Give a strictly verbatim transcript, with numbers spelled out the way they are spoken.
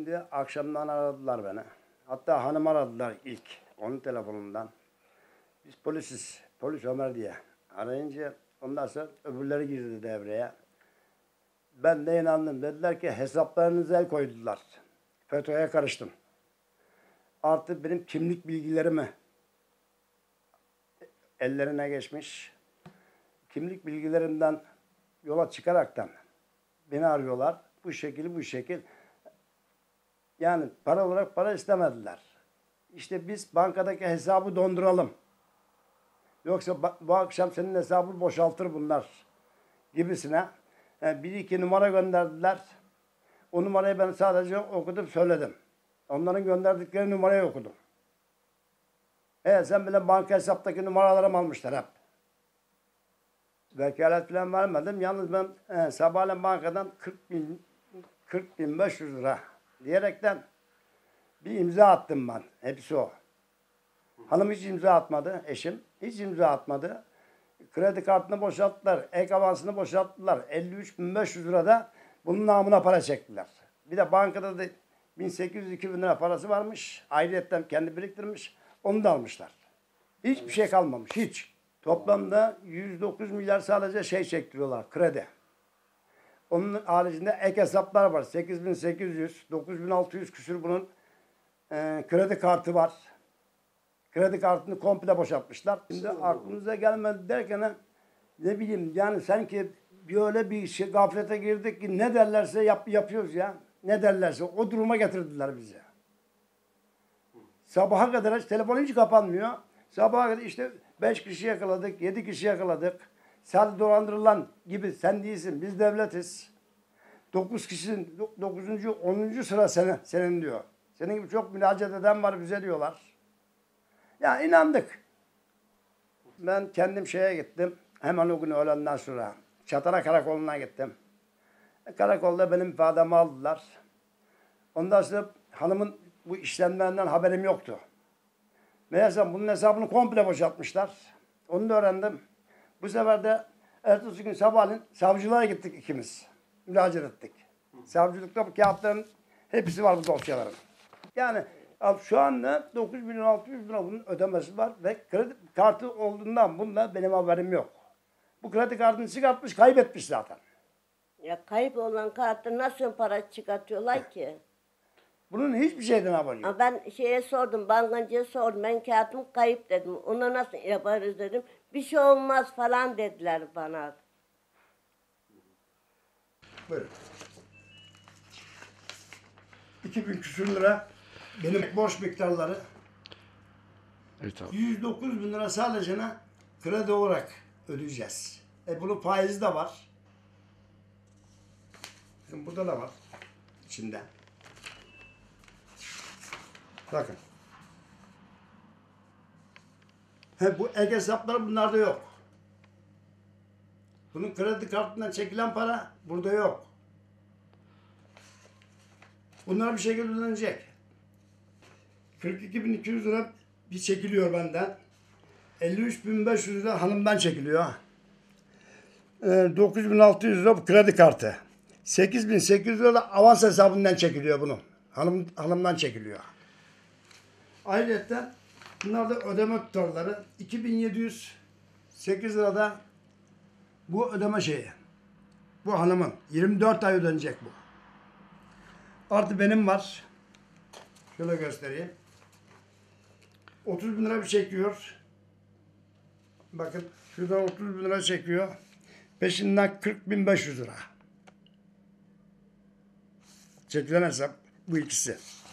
Şimdi akşamdan aradılar beni. Hatta hanım aradılar ilk onun telefonundan. Biz polisiz, polis Ömer diye arayınca ondan sonra öbürleri girdi devreye. Ben de inandım. Dediler ki hesaplarınıza el koydular. FETÖ'ye karıştım. Artı benim kimlik bilgilerimi ellerine geçmiş. Kimlik bilgilerimden yola çıkaraktan beni arıyorlar. Bu şekil bu şekil. Yani para olarak para istemediler. İşte biz bankadaki hesabı donduralım. Yoksa bu akşam senin hesabını boşaltır bunlar gibisine. Yani bir iki numara gönderdiler. O numarayı ben sadece okudum söyledim. Onların gönderdikleri numarayı okudum. Evet sen bile banka hesaptaki numaralarımı almışlar hep. Vekalet falan vermedim. Yalnız ben e, sabahleyin bankadan kırk bin, kırk bin beş yüz lira diyerekten bir imza attım ben. Hepsi o. Hanım hiç imza atmadı. Eşim hiç imza atmadı. Kredi kartını boşalttılar. Ek avansını boşalttılar. elli üç bin beş yüz lira da bunun namına para çektiler. Bir de bankada da bin sekiz yüz iki bin lira parası varmış. Ayrıyetten kendi biriktirmiş. Onu da almışlar. Hiçbir şey kalmamış. Hiç. Toplamda yüz dokuz milyar sadece şey çektiriyorlar. Kredi. Onun haricinde ek hesaplar var. sekiz bin sekiz yüz, dokuz bin altı yüz küsür bunun e, kredi kartı var. Kredi kartını komple boşaltmışlar. Şimdi aklınıza gelmedi derken ne bileyim yani sanki böyle bir şey, gaflete girdik ki ne derlerse yap, yapıyoruz ya. Ne derlerse o duruma getirdiler bizi. Sabaha kadar hiç telefon hiç kapanmıyor. Sabaha kadar işte beş kişi yakaladık, yedi kişi yakaladık. Sen dolandırılan gibi sen değilsin, biz devletiz. Dokuz kişinin, dokuzuncu, onuncu sıra senin, senin diyor. Senin gibi çok müracaat eden var bize diyorlar. Ya inandık. Ben kendim şeye gittim. Hemen o gün öğlenden sonra. Çatara karakoluna gittim. Karakolda benim ifademi aldılar. Ondan sonra hanımın bu işlemlerinden haberim yoktu. Meğerse bunun hesabını komple boşaltmışlar. Onu da öğrendim. Bu sefer de ertesi gün sabahleyin savcılığa gittik ikimiz. Müracaat ettik. Savcılıkta bu kağıtların hepsi var bu dosyaların. Yani şu anda dokuz milyon altı yüz lira bunun ödemesi var ve kredi kartı olduğundan bunda benim haberim yok. Bu kredi kartını çıkartmış, kaybetmiş zaten. Ya kayıp olan kartı nasıl para çıkartıyorlar ki? Bunun hiçbir şeyden haberi yok. Ben şeye sordum, bankacıya sordum. Ben kağıtım kayıp dedim. Ona nasıl yaparız dedim. Bir şey olmaz falan dediler bana. Buyurun. iki bin küsür lira benim borç miktarları. Evet abi. yüz dokuz bin lira sadece kredi olarak ödeyeceğiz. E bunun faizi de var. Şimdi burada da var. İçinde. Bakın. He, bu ek hesaplar bunlarda yok. Bunun kredi kartından çekilen para burada yok. Bunlar bir şekilde ödenecek. kırk iki bin iki yüz lira bir çekiliyor benden. elli üç bin beş yüz lira hanımdan çekiliyor. dokuz bin altı yüz lira bu kredi kartı. sekiz bin sekiz yüz lira da avans hesabından çekiliyor bunu. Hanım, hanımdan çekiliyor. Ayrıca bunlar da ödeme tutarları. iki bin yedi yüz sekiz lirada bu ödeme şeyi. Bu hanımın. yirmi dört ay ödenecek bu. Artı benim var. Şöyle göstereyim. otuz bin lira bir çekiyor. Bakın şuradan otuz bin lira çekiyor. Peşinden kırk bin beş yüz lira. Çekilen hesap bu ikisi.